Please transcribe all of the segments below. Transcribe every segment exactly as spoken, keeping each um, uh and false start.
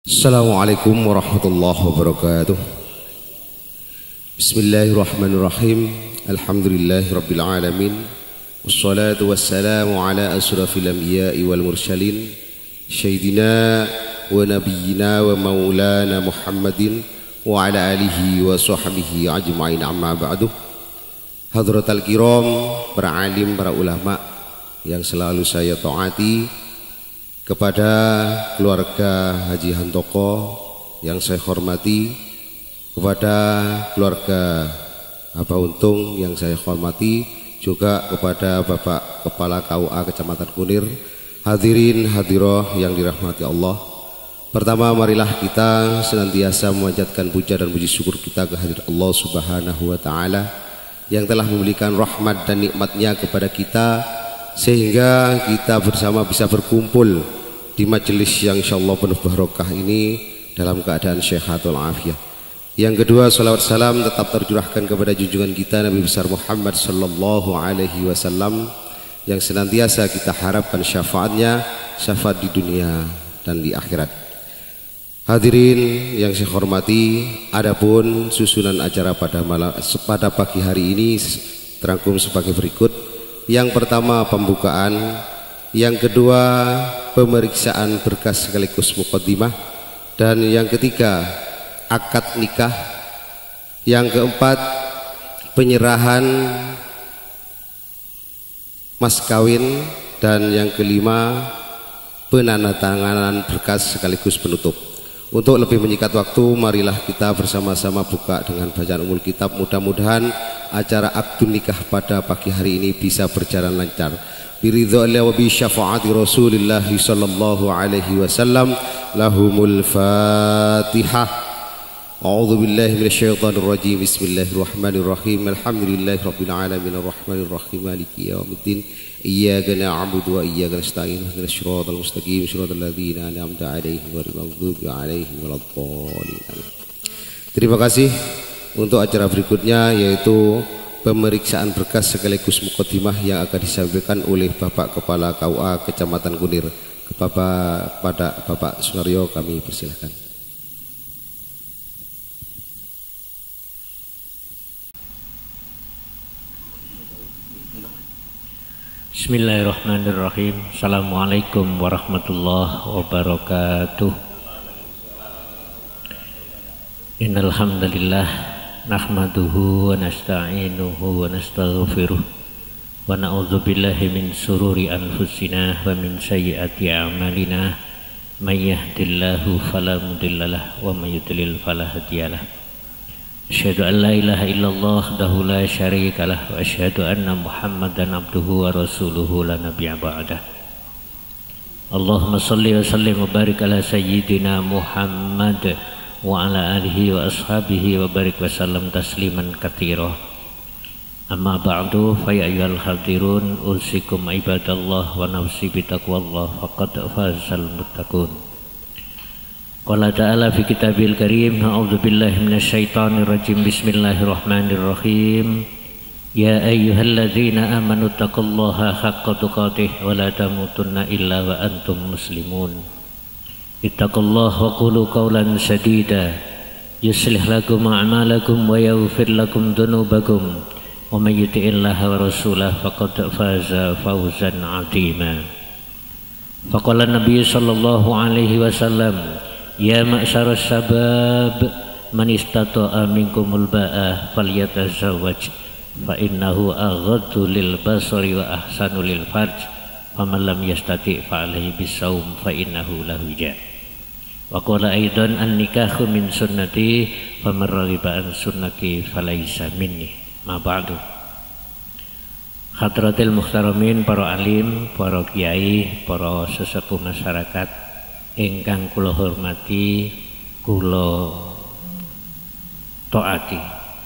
Assalamualaikum warahmatullahi wabarakatuh. Bismillahirrahmanirrahim. Alhamdulillahirabbil alamin. Wassalatu wassalamu ala asrafil anbiya'i wal mursalin sayyidina wa nabiyyina wa maulana Muhammadin wa ala alihi wa sahbihi ajma'in, amma ba'du. Hadratal kiram, para alim, para ulama yang selalu saya taati, kepada keluarga Haji Handoko yang saya hormati, kepada keluarga Aba Untung yang saya hormati, juga kepada Bapak Kepala K U A Kecamatan Kunir, hadirin hadiroh yang dirahmati Allah. Pertama, marilah kita senantiasa memanjatkan puja dan puji syukur kita kehadirat Allah Subhanahu wa Ta'ala yang telah memberikan rahmat dan nikmatnya kepada kita, sehingga kita bersama bisa berkumpul di majelis yang insyaallah penuh barokah ini dalam keadaan sehatul afiat. Yang kedua, salawat salam tetap tercurahkan kepada junjungan kita Nabi besar Muhammad sallallahu alaihi wasallam yang senantiasa kita harapkan syafaatnya, syafaat di dunia dan di akhirat. Hadirin yang saya hormati, adapun susunan acara pada malam pada pagi hari ini terangkum sebagai berikut. Yang pertama, pembukaan. Yang kedua, pemeriksaan berkas sekaligus muqaddimah. Dan yang ketiga, akad nikah. Yang keempat, penyerahan mas kawin. Dan yang kelima, penandatanganan berkas sekaligus penutup. Untuk lebih menyingkat waktu, marilah kita bersama-sama buka dengan bacaan umul kitab. Mudah-mudahan acara akad nikah pada pagi hari ini bisa berjalan lancar. Biridha'illah wa bi syafaati Rasulillah sallallahu alaihi wasallam. Lahumul Fatihah. A'udzu billahi minasyaitonir rajim. Bismillahirrahmanirrahim. Alhamdulillahirabbil alamin arrahmanir rahim maliki yaumiddin. Iyyaka na'budu wa iyyaka nasta'in. Ihdinas siratal mustaqim, siratal ladzina an'amta 'alaihim ghairil maghdubi 'alaihim waladdallin. Terima kasih. Untuk acara berikutnya yaitu pemeriksaan berkas sekaligus muqaddimah yang akan disampaikan oleh Bapak Kepala K U A Kecamatan Kunir. Bapak pada Bapak Sunaryo, kami persilahkan. Bismillahirrahmanirrahim. Assalamualaikum warahmatullahi wabarakatuh. Innal hamdalillah nahmaduhu wa nasta'inuhu wa nastaghfiruh wa na'udzu billahi min sururi anfusina wa min sayyiati a'malina. May yahdihillahu fala mudhillalah wa may yudlil fala hadiyalah. Asyhadu an la ilaha illallah wahdahu la syarikalah wa asyhadu anna Muhammadan abduhu wa rasuluhu la nabiyya ba'dah. Allahumma shalli wa sallim wa barik ala sayyidina Muhammad wa ala alihi wa ashabihi wa barik wa sallam tasliman katsira. Amma ba'du, fa ya ayyuhal hadirun usikum ibadallah wa nafsi bi taqwallah faqad fazal muttaqun. Qala ta'ala fi kitabil karim, a'udzu billahi minasyaitonir rajim. Bismillahirrahmanirrahim. Ya ayyuhalladzina amanu taqullaha haqqa tuqatih wa la tamutunna illa wa antum muslimun. Ittaqullaha wa qulu qawlan sadida yuslih lakum a'malakum wa yaghfir lakum dhunubakum wa may yuti'illaha wa rasulahu faqad faza fawzan 'azima. Faqala Nabi sallallahu alaihi wasallam, ya ma'syaras sabab man istata'a minkumul ba'a falyatazawwaj fa innahu aghaddu lil basari wa ahsanu lil farj faman lam yastati' fa alaihi bisawm fa innahu lahu wija. Wa qala aidan an-nikahu min sunnati faman raghiba an sunnati falaysa minni. Ma ba'du. Hadratil muhtaramin, para alim, para kiai, para sesepuh masyarakat ingkang kula hormati, kula taati.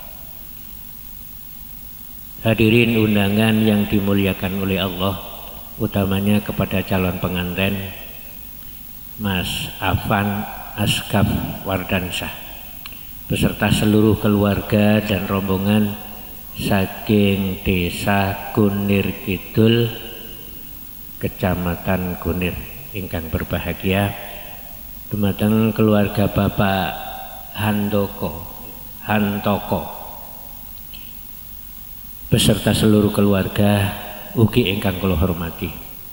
Hadirin undangan yang dimuliakan oleh Allah, utamanya kepada calon pengantin Mas Afan Askaf Wardansyah beserta seluruh keluarga dan rombongan saking Desa Kunir Kidul, Kecamatan Kunir ingkang berbahagia. dumateng keluarga Bapak Handoko Hantoko beserta seluruh keluarga ugi ingkang kula hormati.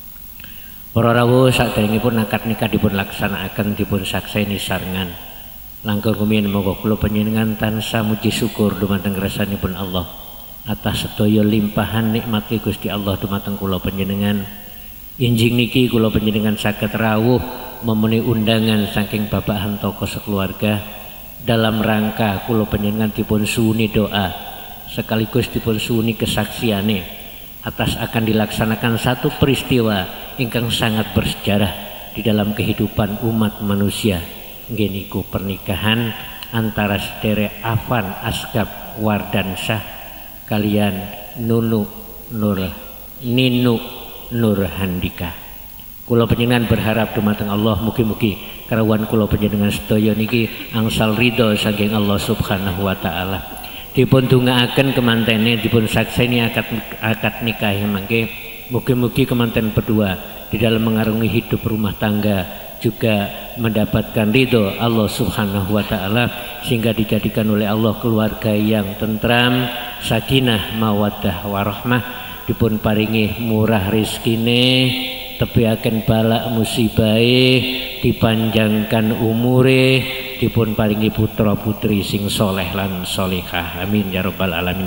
Para rawuh saderengipun akad nikah dipun laksanakaken dipun sakseni sarengan. Langkung rumiyin monggo kula panjenengan tansah muji syukur dumateng kersanipun Allah atas sedaya limpahan nikmat Gusti Allah dumateng kula panjenengan. Injing niki kula panjenengan saged rawuh memenuhi undangan saking Bapak Hantoko sekeluarga dalam rangka kula panjenengan dipun suwuni doa sekaligus dipun suwuni kesaksiane atas akan dilaksanakan satu peristiwa ingkang sangat bersejarah di dalam kehidupan umat manusia. Nggih niku pernikahan antara sedherek Afan Asgab Wardansyah kalian Nunu Nur Ninu Nur Handika. Kula panjenengan berharap dumateng Allah mugi-mugi karawuhan kula panjenengan sedaya niki angsal ridho saking Allah Subhanahu wa taala. Dipun dongaaken kemantene dipun sakseni akad akad nikah mangke mugi-mugi kemanten berdua di dalam mengarungi hidup rumah tangga juga mendapatkan ridho Allah Subhanahu wa taala sehingga dijadikan oleh Allah keluarga yang tentram, sakinah, mawaddah warahmah, dipun paringi murah rezekine, tebiaken balak musibahe, dipanjangkan umure, dipun paringi putra putri sing soleh lan solihah. Amin ya rabbal alamin.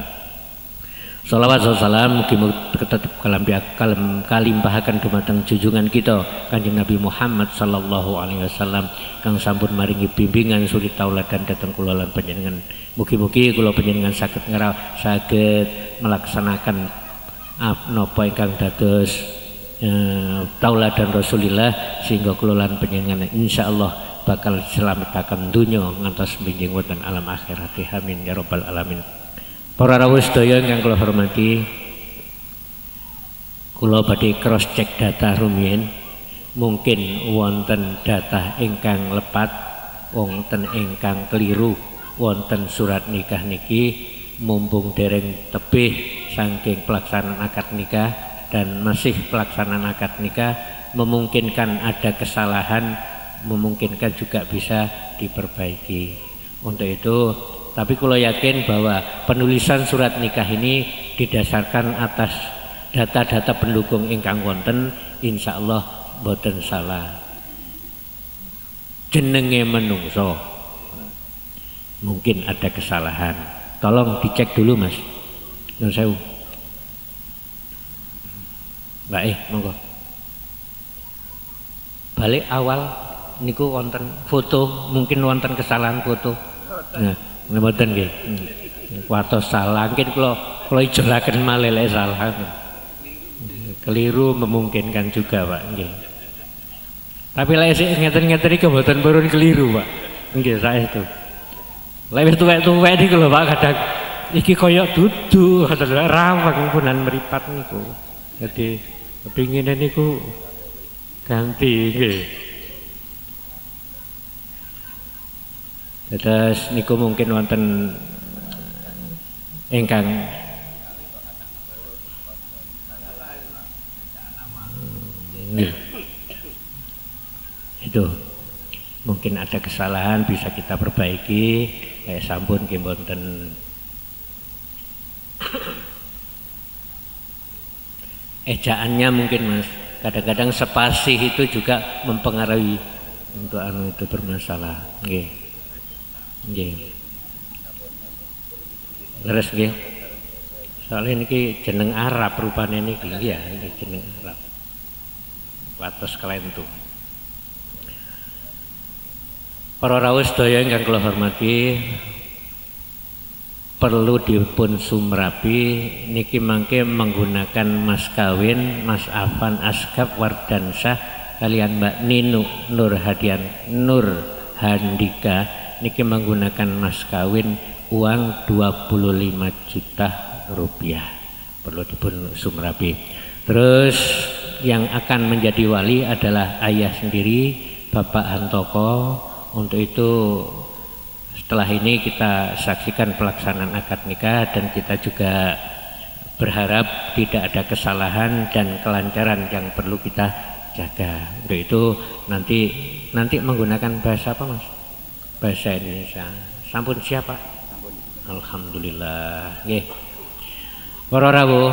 Salawat salam mugi-mugi tetep kalam kalimpahaken dumateng junjungan kita Kanjeng Nabi Muhammad sallallahu alaihi wasallam kang sampun maringi bimbingan suri tauladan dhateng kula lan panjenengan. Mugi-mugi kula panjenengan saged ngraos saged melaksanakan napa ingkang dados eh, tauladan Rasulillah sehingga kula lan panjenengan insyaallah bakal selametaken dunya ngantos benjing wonten alam akhirat. Amin ya rabbal alamin. Para rawuh sedaya ingkang kula hormati, kula badhe cross check data rumiyin, mungkin wonten data ingkang lepat, wonten ingkang keliru, wonten surat nikah niki mumpung dereng tebih saking pelaksanaan akad nikah dan masih pelaksanaan akad nikah memungkinkan ada kesalahan, memungkinkan juga bisa diperbaiki. Untuk itu tapi kalau yakin bahwa penulisan surat nikah ini didasarkan atas data-data pendukung ingkang wonten, insya Allah boten salah. Jenenge menungso mungkin ada kesalahan, tolong dicek dulu mas. Nun sewu. Mbak eh monggo. Balik awal niku wonten foto, mungkin wonten kesalahan foto. Nah. Mboten nggih. Kuwatos salah, mungkin kula kula ijolaken malih lek salah. Keliru memungkinkan juga, Pak, nggih. Tapi lek sik ngeten-ngeten iki mboten purun keliru, Pak. Nggih, saestu. Lek wis tuwek-tuwek niku lho, Pak, kadang iki kaya dudu, kadang rawang punan mripat niku. Jadi kepingine niku ganti nggih. Terus niku mungkin wonten ingkang hmm, itu mungkin ada kesalahan bisa kita perbaiki. Kayak sampun nggih wonten ejaannya mungkin mas, kadang-kadang spasi itu juga mempengaruhi untuk anu itu bermasalah. Nggih. Nggih. Leres nggih. Soalnya niki jeneng Arab rupane niki ya, ini jeneng Arab. Wates kelentu. Para rawuh sedaya ingkang kula hormati, perlu dipun sumrapi niki mangke menggunakan mas kawin Mas Afan Asgab Wardansyah kalian Mbak Ninu Nur Hadian Nur Handika niki menggunakan mas kawin uang dua puluh lima juta rupiah, perlu dipun sumrapi. Terus yang akan menjadi wali adalah ayah sendiri Bapak Hantoko. Untuk itu setelah ini kita saksikan pelaksanaan akad nikah dan kita juga berharap tidak ada kesalahan dan kelancaran yang perlu kita jaga. Untuk itu nanti nanti menggunakan bahasa apa Mas? Bahasa Indonesia. Sampun siapa? Sampun. Alhamdulillah. Nggih. Para rawuh.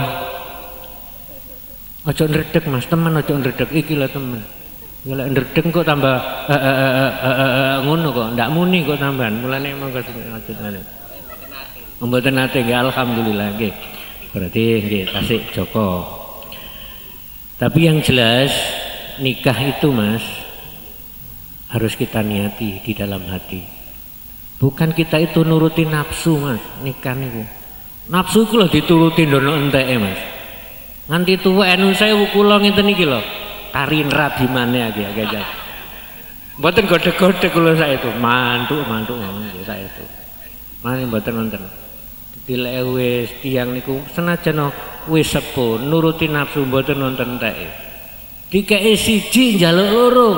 Ojo ndredeg Mas, teman ojo ndredeg iki lho teman. Ya lek ndredeg kok tambah eh, eh, eh, eh, eh, ngono kok, ndak muni kok tambahan. Mulane monggo ngene. Mboten nate nggih alhamdulillah nggih. Berarti nggih tasik Joko. Tapi yang jelas nikah itu Mas harus kita niati di dalam hati. Bukan kita itu nuruti nafsu Mas, nikah niku. Nafsu iku lho dituruti ndono enteke Mas. Nganti tuwa anu sewu kula ngenten iki lho. Karin radimane iki agak. Mboten godhek-godhek kula sak itu, mantuk-mantuk nggih sak itu. Mane mboten wonten. Dilek wis tiyang niku senajan wis sepuh nuruti nafsu mboten wonten enteke. Dikeki siji njaluk loro.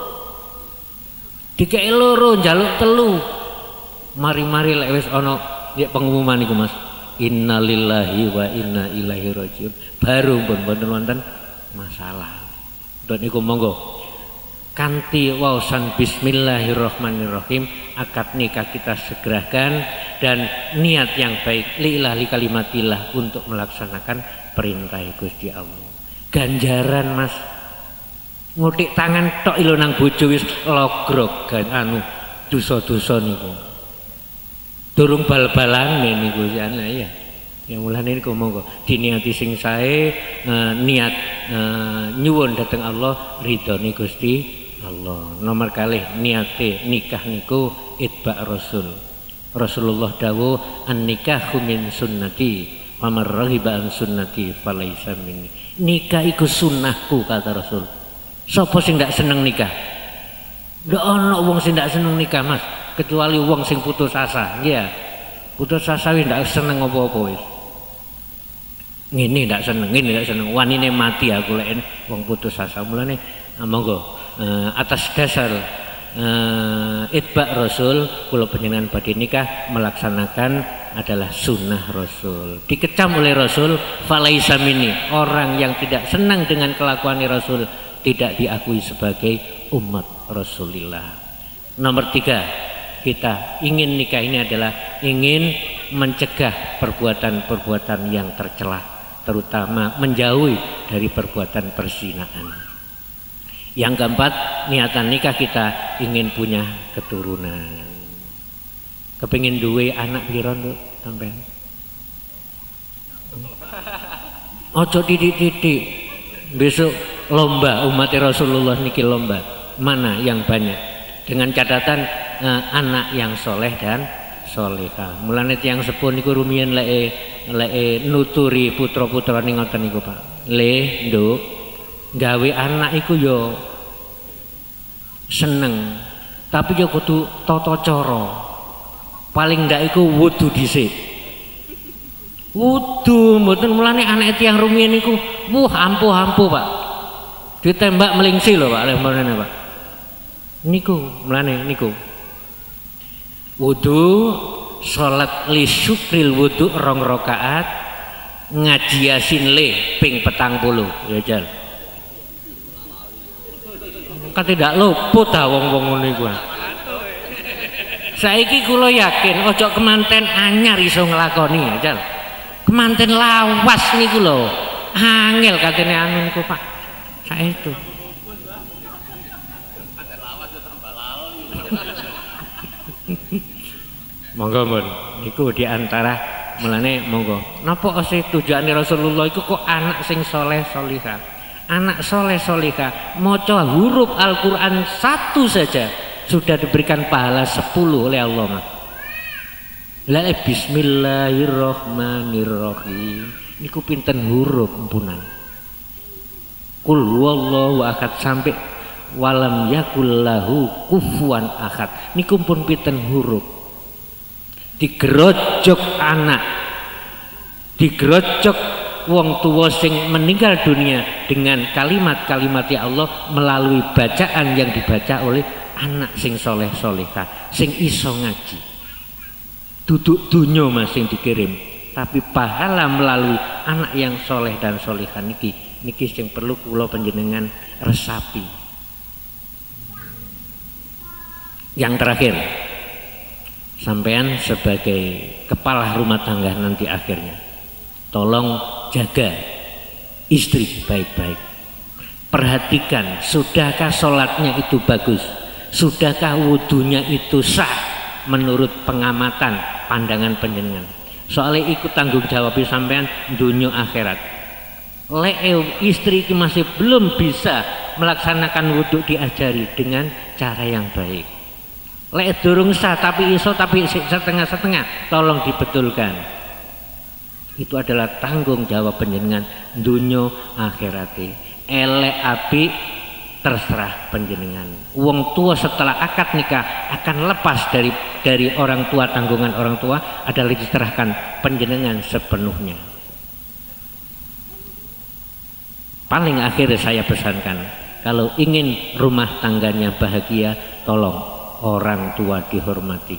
Dikeki loro njaluk telu. Mari-mari lek wis ana nek pengumuman niku Mas. Innalillahi wa inna ilaihi rajiun. Baru pun mboten wonten masalah. Untuk niku monggo kanthi waosan bismillahirrahmanirrahim akad nikah kita segerakan dan niat yang baik lillahi kalimatillah untuk melaksanakan perintah Gusti Allah. Ganjaran Mas ngutik tangan tok ilo nang bojo wis logrog kan anu dosa-dosa niku. Durung bal-balan niku ana ya. Ya mulane niku monggo diniati sing sae uh, niat uh, nyuwun dhateng Allah ridhone Gusti Allah. Nomor kalih niate nikah niku itba Rasul. Rasulullah dawuh an-nikahu min sunnati wa man raghiba an sunnati falaisa minni. Nikah iku sunnahku kata Rasul. Sapa sing ndak seneng nikah? Ndak ana wong sing ndak seneng nikah Mas, kecuali wong sing putus asa. Iya. Putus asa wis ndak seneng apa-apa wis. Ngene ndak seneng, ngene ndak seneng. Wanine mati aku lek wong putus asa. Mulane monggo uh, atas dasar uh, itba Rasul kula panjenengan badhe nikah melaksanakan adalah sunnah Rasul. Dikecam oleh Rasul falaisa minni. Orang yang tidak senang dengan kelakuan Rasul tidak diakui sebagai umat Rasulillah. Nomor tiga, kita ingin nikah ini adalah ingin mencegah perbuatan-perbuatan yang tercela, terutama menjauhi dari perbuatan perzinaan. Yang keempat, niatan nikah kita ingin punya keturunan. Kepingin duwe anak piro nduk sampean? Ojo titik-titik. Besok lomba umat Rasulullah niki lomba. Mana yang banyak? Dengan catatan eh, anak yang soleh dan solehah. Mulane tiyang sepuh niku rumiyin leke leke nuturi putra-putra ning ngoten niku Pak. Le, Nduk, gawe anak iku yo seneng, tapi yo kudu tata cara. Paling ndak iku wudu dhisik. Wudu mboten mulane anak tiyang rumiyin niku wuh ampuh-ampuh Pak. Ditembak melingsi lho Pak, lemane Pak. Niku mulane niku. Wudu salat li syukril wudu rong rakaat ngaji yasin le ping petang puluh ya Jal. Kan tidak luput ta wong-wong ngono iku. Saiki kula yakin ojo kemanten anyar iso nglakoni ya Jal. Kemanten lawas niku lho. Angel katene anu niku Pak. Saestu. Monggo mun niku diantara mulane monggo napa sih tujuane Rasulullah iku kok anak sing soleh solihah, anak soleh solihah maca huruf Al-Quran satu saja sudah diberikan pahala sepuluh oleh Allah Mas. La bismillahirrahmanirrahim niku pinten huruf empunan. Qul huwallahu ahad sampai walam yakul lahu kufuwan ahad niku pun pinten huruf. Digerojok anak, digerojok wong tua sing meninggal dunia dengan kalimat-kalimat ya Allah melalui bacaan yang dibaca oleh anak sing soleh solehah sing iso ngaji. Duduk dunyo Mas sing dikirim, tapi pahala melalui anak yang soleh dan solehah niki niki sing perlu kula panjenengan resapi. Yang terakhir, sampean sebagai kepala rumah tangga nanti akhirnya, tolong jaga istri baik-baik. Perhatikan, sudahkah sholatnya itu bagus, sudahkah wudhunya itu sah menurut pengamatan pandangan panjenengan. Soalnya ikut tanggung jawab sampean dunia akhirat. Lek istri masih belum bisa melaksanakan wudhu, diajari dengan cara yang baik. Lek durung sah tapi iso tapi setengah-setengah, tolong dibetulkan. Itu adalah tanggung jawab panjenengan dunia akhirat. Elek api terserah panjenengan. Wong tua setelah akad nikah akan lepas dari dari orang tua, tanggungan orang tua adalah diserahkan panjenengan sepenuhnya. Paling akhir saya pesankan, kalau ingin rumah tangganya bahagia, tolong orang tua dihormati.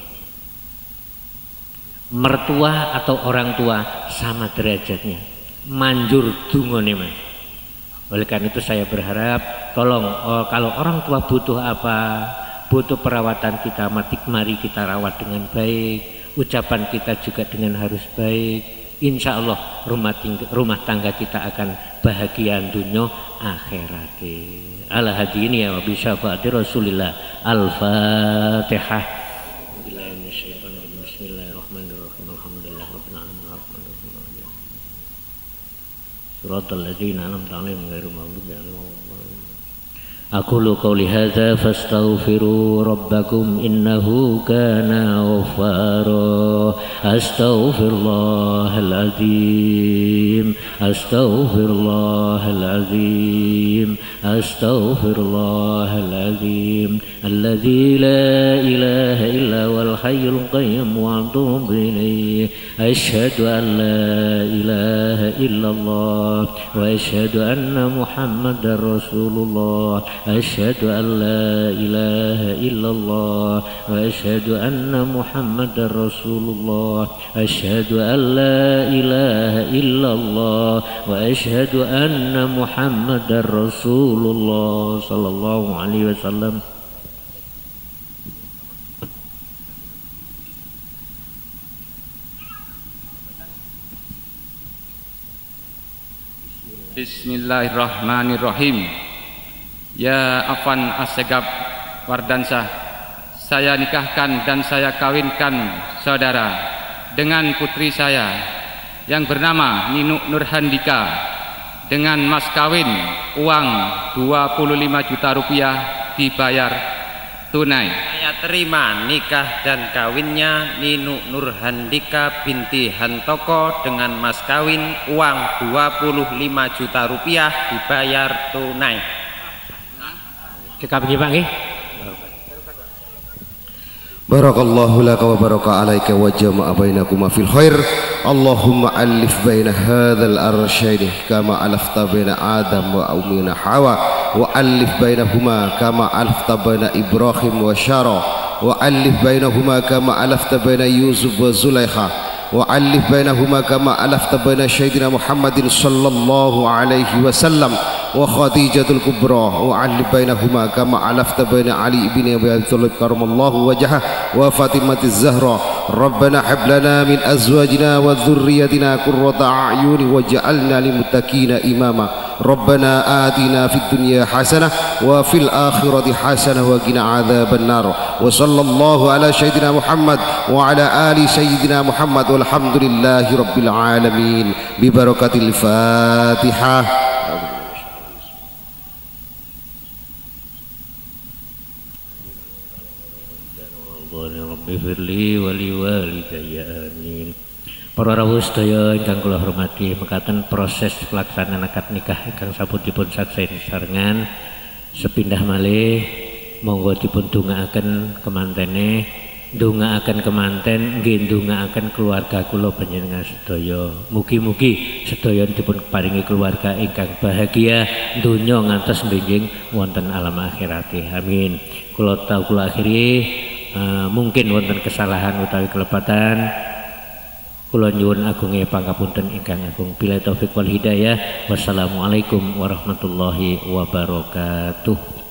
Mertua atau orang tua sama derajatnya, manjur dungone mas. Oleh karena itu saya berharap tolong, oh, kalau orang tua butuh apa, butuh perawatan, kita mari kita rawat dengan baik, ucapan kita juga dengan harus baik. Insya Allah rumah, tingga, rumah tangga kita akan bahagia dunia akhirat. Ala hadini ya wabi syafaati Rasulillah. Al-Fatihah. Bismillahirrahmanirrahim. Alhamdulillahirabbil alamin. Arrahmanirrahim. Suratal ladzina an'amta 'alaihim ghairil maghdubi 'alaihim waladdallin. Aqulu qawli hadza fastaghfiru rabbakum innahu kana ghaffara. Astaghfirullahal azim. Astaghfirullahal azim. Astaghfirullahal azim. Alladzi la ilaha illa wal hayyul qayyum wa atubu ilayhi. Asyhadu an la ilaha illallah wa asyhadu anna Muhammadar Rasulullah. أشهد أن لا إله إلا الله وأشهد أن محمدا رسول الله أشهد أن لا إله إلا الله وأشهد أن محمدا رسول الله صلى الله عليه وسلم. Bismillahirrahmanirrahim. Ya Afan Assegaf Wardansah, saya nikahkan dan saya kawinkan saudara dengan putri saya yang bernama Ninuk Nurhandika dengan mas kawin uang dua puluh lima juta rupiah dibayar tunai. Saya terima nikah dan kawinnya Ninuk Nurhandika binti Hantoko dengan mas kawin uang dua puluh lima juta rupiah dibayar tunai. Cekap nggih Pak nggih. Barakallahu laka wa baraka alaika wa jama'a bainakuma fil khair. Allahumma alif baina hadzal arsyaini kama alafta baina Adam wa ummina Hawa wa alif bainahuma kama alafta baina Ibrahim wa Syara wa alif bainahuma kama alafta baina Yusuf wa Zulaikha wa alif bainahuma kama alafta baina Sayyidina Muhammadin sallallahu alaihi wasallam wa Khadijatul Kubra wa alif bainahuma kama alafta baina Ali ibn Abi Thalib karamallahu wajhah wa Fatimatiz Zahra. Rabbana hab lana min azwajina wa dhurriyyatina qurrata a'yun waj'alna lil muttaqina imama. Rabbana atina fid dunya hasanah wa fil akhirati hasanah wa qina adzaban nar. Wa sallallahu ala sayyidina Muhammad wa ala ali sayyidina Muhammad walhamdulillahi rabbil alamin bi barakatil Fatihah. Firli wali walidayya amin. Para rawuh sedaya ingkang kula hormati, mekaten proses pelaksanaan akad nikah ingkang sampun dipun sakseni sarengan sepindah malih monggo dipun dongaaken kemantene, ndongaaken kemanten, nggih ndongaaken keluarga kula panjenengan sedaya. Mugi-mugi sedaya dipun paringi keluarga ingkang bahagia donya ngantos benjing wonten alam akhirat. Amin. Kula tau kula akhiri Uh, mungkin wonten kesalahan utawi kelepatan Kula nyuwun agunge pangapunten ingkang agung. Bila taufik wal hidayah. Wassalamualaikum warahmatullahi wabarakatuh.